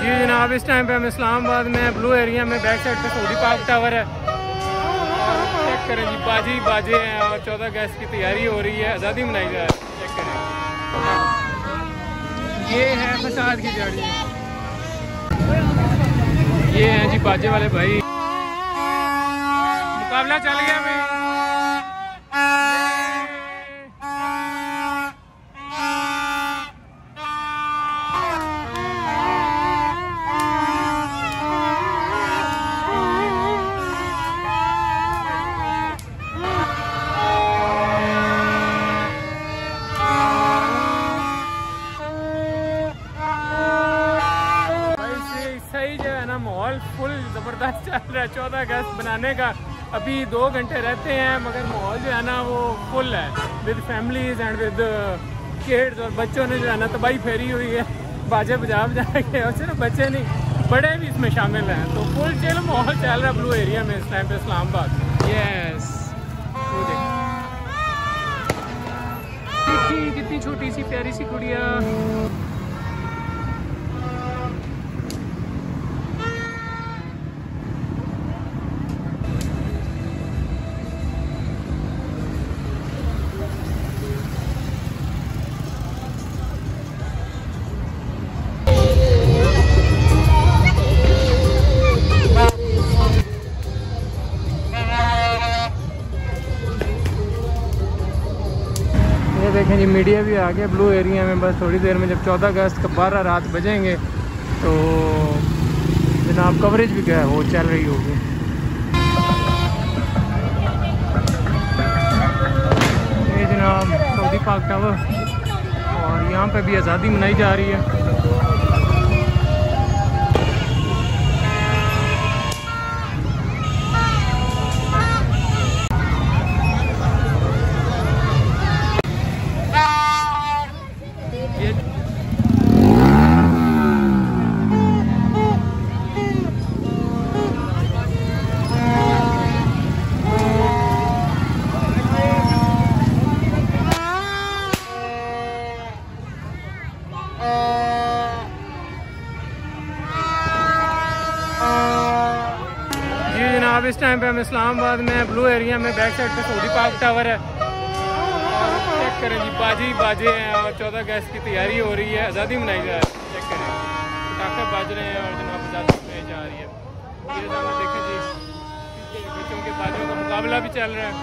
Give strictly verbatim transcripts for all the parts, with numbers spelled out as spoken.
जी जनाब, इस टाइम पे हम इस्लामाबाद में ब्लू एरिया में बैक साइड पे सऊदी पार्क टावर है। चेक करें जी, बाजी बाजे हैं और चौदह अगस्त की तैयारी हो रही है, आज़ादी मनाई जा रही है। चेक करें, ये है फसाद की जड़ी, ये हैं जी बाजे वाले भाई। मुकाबला चल गया भाई। सही जो है ना, माहौल फुल ज़बरदस्त चल रहा है चौदह अगस्त बनाने का। अभी दो घंटे रहते हैं मगर माहौल जो है ना वो फुल है with families and with kids. और बच्चों ने जो है ना तबाही फेरी हुई है, बाजे बजा बजा के। और सिर्फ बच्चे नहीं, बड़े भी इसमें शामिल हैं। तो फुल चिल माहौल चल रहा है ब्लू एरिया में इस टाइम पे इस्लामाबाद। यस, वो देखिए कितनी छोटी सी प्यारी सी गुड़िया। देखें जी, मीडिया भी आ गया ब्लू एरिया में। बस थोड़ी देर में जब चौदह अगस्त का बारह रात बजेंगे तो जनाब कवरेज भी क्या है वो चल रही होगी। ये जनाब सऊदी पार्क टावर, और यहाँ पे भी आज़ादी मनाई जा रही है। अब इस टाइम पे हम इस्लामाबाद में ब्लू एरिया में बैक साइड पे सऊदी पार्क टावर है। चेक करें जी, बाजी बाजे हैं और चौदह अगस्त की तैयारी हो रही है, आज़ादी मनाई जा रही है। चेक करें, पटाखे बज रहे हैं और जनाब आज़ादी मनाई जा रही है। ये सामने देखें जी, बच्चों के बाजों का मुकाबला भी चल रहा है।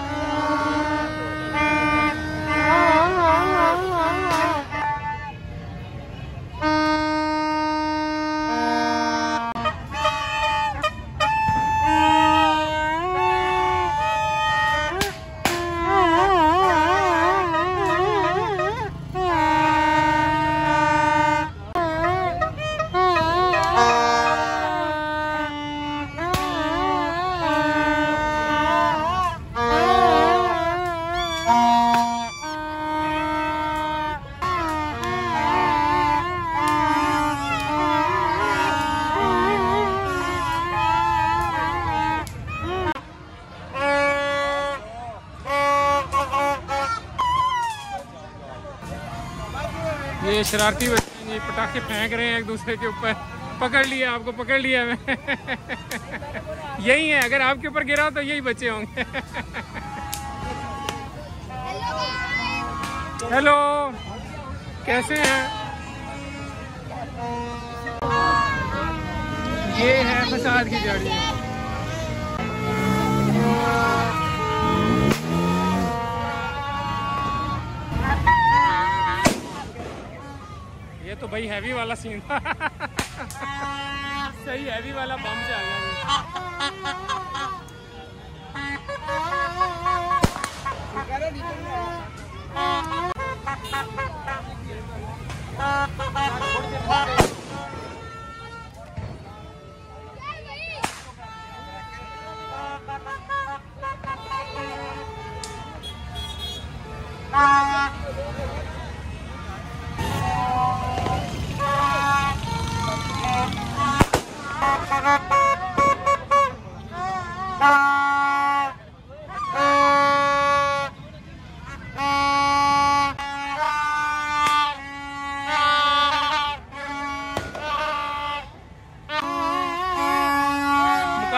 ये शरारती बच्चे ये पटाखे फेंक रहे हैं एक दूसरे के ऊपर। पकड़ लिया, आपको पकड़ लिया मैं। यही है, अगर आपके ऊपर गिरा तो यही बच्चे होंगे। हेलो, कैसे हैं? ये है फसाद की जड़ी। ये तो भाई हैवी वाला सीन था। सही हैवी वाला बम चल रहा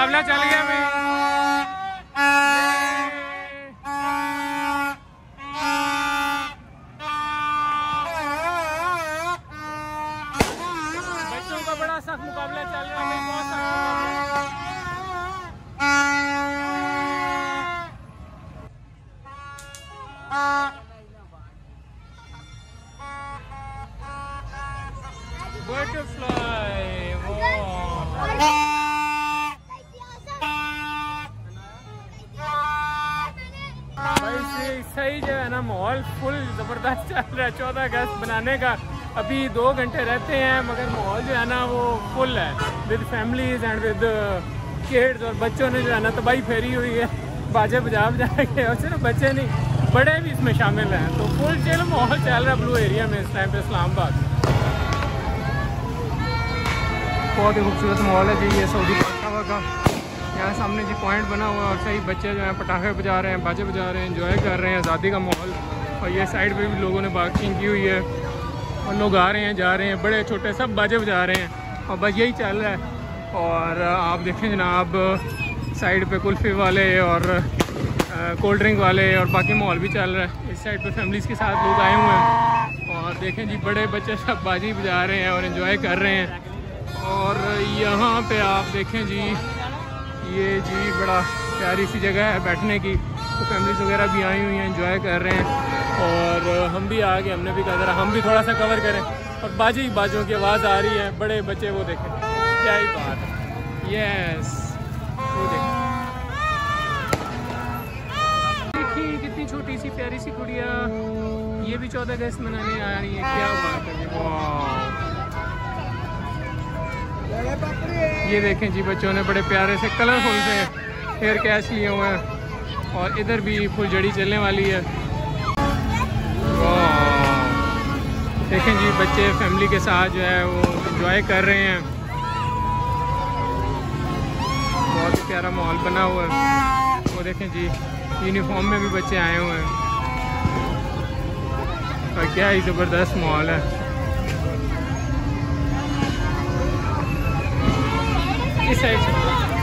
मुकाबला चल गया भाई। बच्चों का बड़ा सख्त मुकाबला चल रहा है भाई, बहुत सख्त मुकाबला। बटरफ्लाई भाई सही जो है ना, माहौल फुल ज़बरदस्त चल रहा है। चौदह अगस्त बनाने का अभी दो घंटे रहते हैं, मगर माहौल जो है ना वो फुल है with families and with kids. और बच्चों ने जो है ना तबाही फेरी हुई है, बाजे बजा बजा के। और सिर्फ बच्चे नहीं, बड़े भी इसमें शामिल हैं। तो फुल चिल माहौल चल रहा है ब्लू एरिया में इस टाइम पे इस्लामाबाद। बहुत ही खूबसूरत माहौल है जी ये सऊदी बादशाह का। यहाँ सामने जी पॉइंट बना हुआ है और सही बच्चे जो हैं पटाखे बजा रहे हैं, बाजे बजा रहे हैं, एंजॉय कर रहे हैं आज़ादी का माहौल। और ये साइड पे भी लोगों ने पार्किंग की हुई है और लोग आ रहे हैं जा रहे हैं, बड़े छोटे सब बाजे बजा रहे हैं और बस यही चल रहा है। और आप देखें जनाब साइड पे कुल्फ़ी वाले और कोल्ड ड्रिंक वाले और बाकी माहौल भी चल रहा है। इस साइड पे फैमिलीज़ के साथ लोग आए हुए हैं और देखें जी बड़े बच्चे सब बाजी बजा रहे हैं और एंजॉय कर रहे हैं। और यहाँ पे आप देखें जी ये जी बड़ा प्यारी सी जगह है बैठने की, तो फैमिलीज़ वगैरह भी आई हुई हैं, एंजॉय कर रहे हैं। और हम भी आ गए, हमने भी कहा जरा हम भी थोड़ा सा कवर करें। और बाजी बाजों की आवाज़ आ रही है, बड़े बच्चे वो देखें, क्या ही बात है। यस वो देखें, देखिए कितनी छोटी सी प्यारी सी गुड़िया, ये भी चौदह अगस्त मनाने आ रही है, क्या बात है। वाह ये देखें जी बच्चों ने बड़े प्यारे से कलरफुल से हेयर कैच लिए हुए हैं और इधर भी फुलझड़ी चलने वाली है। देखें जी बच्चे फैमिली के साथ जो है वो एंजॉय कर रहे हैं, बहुत ही प्यारा माहौल बना हुआ है। वो देखें जी यूनिफॉर्म में भी बच्चे आए हुए हैं और क्या ही ज़बरदस्त माहौल है। इस साइड से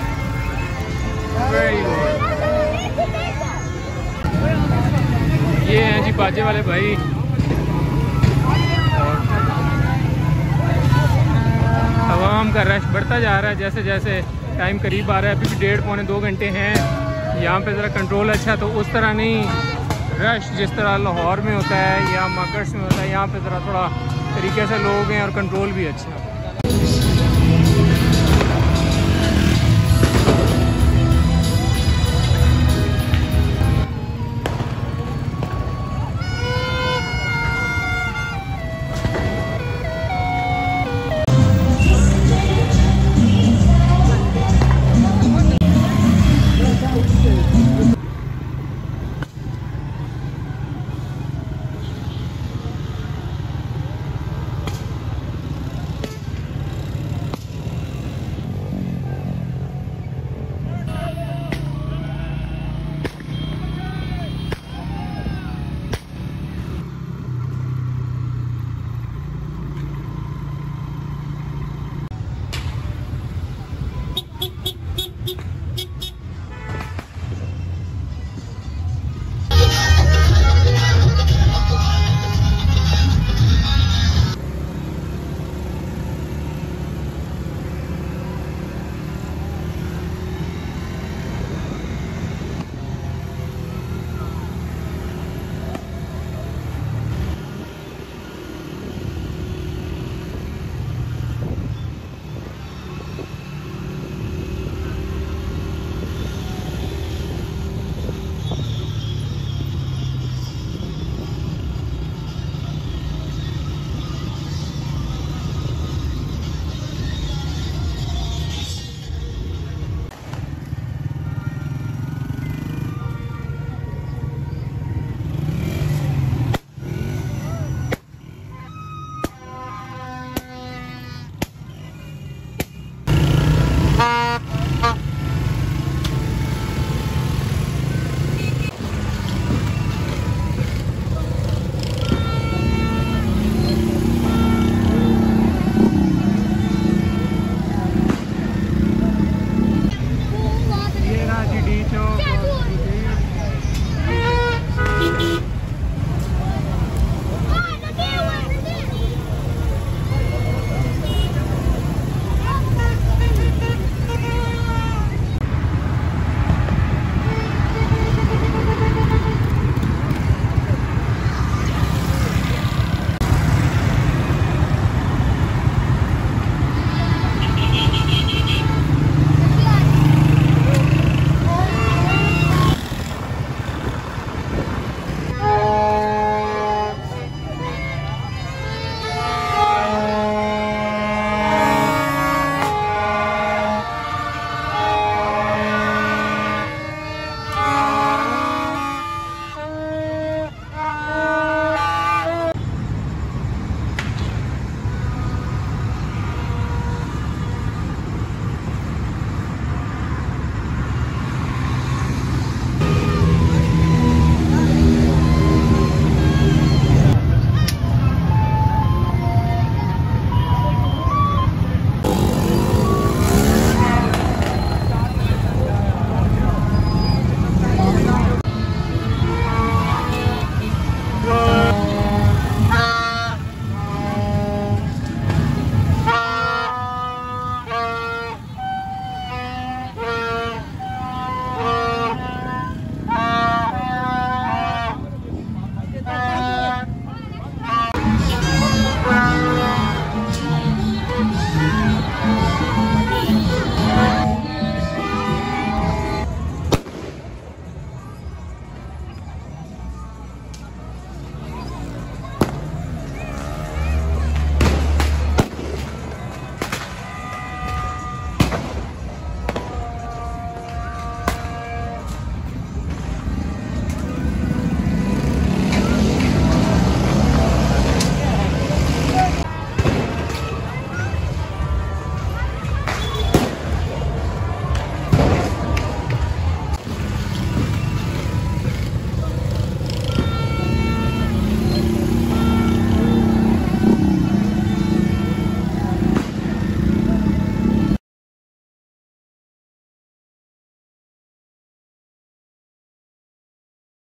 ये हैं जी बाजे वाले भाई। और आवाम का रश बढ़ता जा रहा है जैसे जैसे टाइम करीब आ रहा है। अभी भी डेढ़ पौने दो घंटे हैं यहाँ पे, ज़रा कंट्रोल अच्छा, तो उस तरह नहीं रश जिस तरह लाहौर में होता है या मार्केट्स में होता है, यहाँ पे ज़रा थोड़ा तरीके से लोग हैं और कंट्रोल भी अच्छा है।